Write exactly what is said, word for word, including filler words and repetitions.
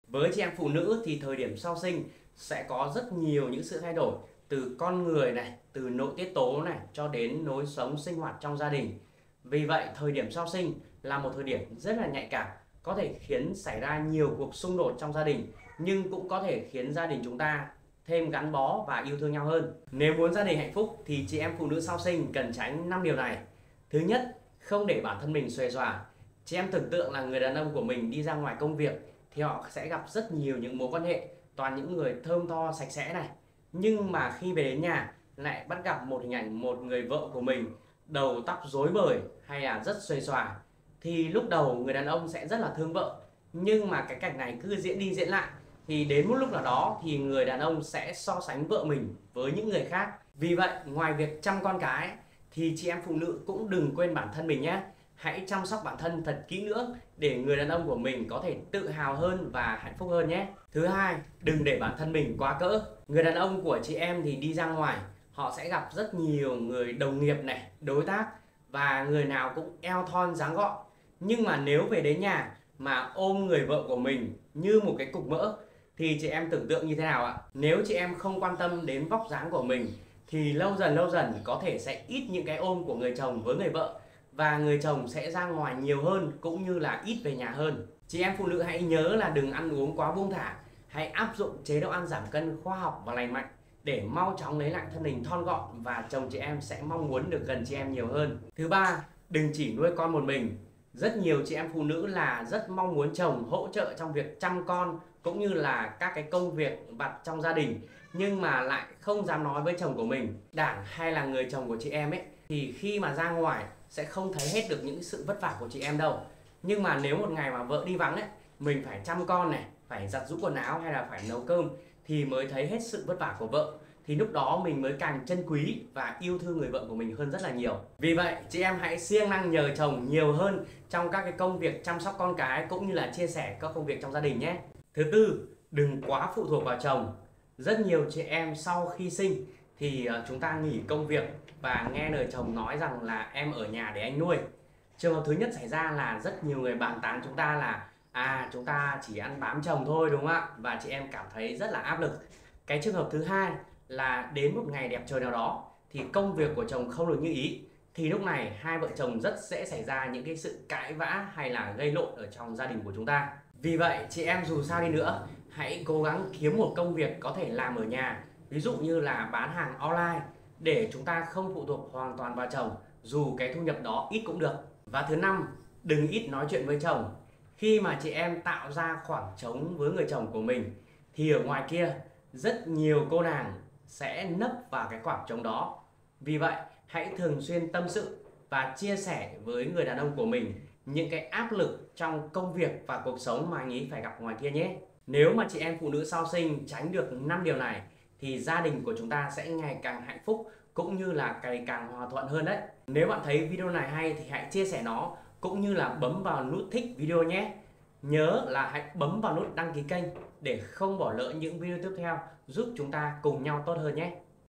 Với chị em phụ nữ thì thời điểm sau sinh sẽ có rất nhiều những sự thay đổi từ con người này, từ nội tiết tố này cho đến lối sống sinh hoạt trong gia đình. Vì vậy thời điểm sau sinh là một thời điểm rất là nhạy cảm, có thể khiến xảy ra nhiều cuộc xung đột trong gia đình, nhưng cũng có thể khiến gia đình chúng ta thêm gắn bó và yêu thương nhau hơn. Nếu muốn gia đình hạnh phúc thì chị em phụ nữ sau sinh cần tránh năm điều này. Thứ nhất, không để bản thân mình xuề xòa. Chị em tưởng tượng là người đàn ông của mình đi ra ngoài công việc thì họ sẽ gặp rất nhiều những mối quan hệ, toàn những người thơm tho sạch sẽ này. Nhưng mà khi về đến nhà lại bắt gặp một hình ảnh một người vợ của mình đầu tóc rối bời hay là rất xuề xòa, thì lúc đầu người đàn ông sẽ rất là thương vợ. Nhưng mà cái cảnh này cứ diễn đi diễn lại thì đến một lúc nào đó thì người đàn ông sẽ so sánh vợ mình với những người khác. Vì vậy ngoài việc chăm con cái thì chị em phụ nữ cũng đừng quên bản thân mình nhé. Hãy chăm sóc bản thân thật kỹ lưỡng để người đàn ông của mình có thể tự hào hơn và hạnh phúc hơn nhé. Thứ hai, đừng để bản thân mình quá cỡ. Người đàn ông của chị em thì đi ra ngoài, họ sẽ gặp rất nhiều người đồng nghiệp này, đối tác, và người nào cũng eo thon dáng gọn. Nhưng mà nếu về đến nhà mà ôm người vợ của mình như một cái cục mỡ thì chị em tưởng tượng như thế nào ạ? Nếu chị em không quan tâm đến vóc dáng của mình thì lâu dần lâu dần có thể sẽ ít những cái ôm của người chồng với người vợ, và người chồng sẽ ra ngoài nhiều hơn cũng như là ít về nhà hơn. Chị em phụ nữ hãy nhớ là đừng ăn uống quá buông thả, hãy áp dụng chế độ ăn giảm cân khoa học và lành mạnh để mau chóng lấy lại thân hình thon gọn, và chồng chị em sẽ mong muốn được gần chị em nhiều hơn. Thứ ba, đừng chỉ nuôi con một mình. Rất nhiều chị em phụ nữ là rất mong muốn chồng hỗ trợ trong việc chăm con cũng như là các cái công việc vặt trong gia đình, nhưng mà lại không dám nói với chồng của mình. Đảng hay là người chồng của chị em ấy thì khi mà ra ngoài sẽ không thấy hết được những sự vất vả của chị em đâu. Nhưng mà nếu một ngày mà vợ đi vắng ấy, mình phải chăm con này, phải giặt giũ quần áo hay là phải nấu cơm thì mới thấy hết sự vất vả của vợ. Thì lúc đó mình mới càng trân quý và yêu thương người vợ của mình hơn rất là nhiều. Vì vậy chị em hãy siêng năng nhờ chồng nhiều hơn trong các cái công việc chăm sóc con cái cũng như là chia sẻ các công việc trong gia đình nhé. Thứ tư, đừng quá phụ thuộc vào chồng. Rất nhiều chị em sau khi sinh thì chúng ta nghỉ công việc và nghe lời chồng nói rằng là em ở nhà để anh nuôi. Trường hợp thứ nhất xảy ra là rất nhiều người bàn tán chúng ta là à chúng ta chỉ ăn bám chồng thôi, đúng không ạ? Và chị em cảm thấy rất là áp lực. Cái trường hợp thứ hai là đến một ngày đẹp trời nào đó thì công việc của chồng không được như ý, thì lúc này hai vợ chồng rất dễ xảy ra những cái sự cãi vã hay là gây lộn ở trong gia đình của chúng ta. Vì vậy chị em dù sao đi nữa hãy cố gắng kiếm một công việc có thể làm ở nhà, ví dụ như là bán hàng online, để chúng ta không phụ thuộc hoàn toàn vào chồng, dù cái thu nhập đó ít cũng được. Và thứ năm, đừng ít nói chuyện với chồng. Khi mà chị em tạo ra khoảng trống với người chồng của mình thì ở ngoài kia rất nhiều cô nàng sẽ nấp vào cái khoảng trống đó. Vì vậy hãy thường xuyên tâm sự và chia sẻ với người đàn ông của mình những cái áp lực trong công việc và cuộc sống mà anh ấy phải gặp ngoài kia nhé. Nếu mà chị em phụ nữ sau sinh tránh được năm điều này thì gia đình của chúng ta sẽ ngày càng hạnh phúc cũng như là ngày càng hòa thuận hơn đấy. Nếu bạn thấy video này hay thì hãy chia sẻ nó cũng như là bấm vào nút thích video nhé. Nhớ là hãy bấm vào nút đăng ký kênh để không bỏ lỡ những video tiếp theo, giúp chúng ta cùng nhau tốt hơn nhé.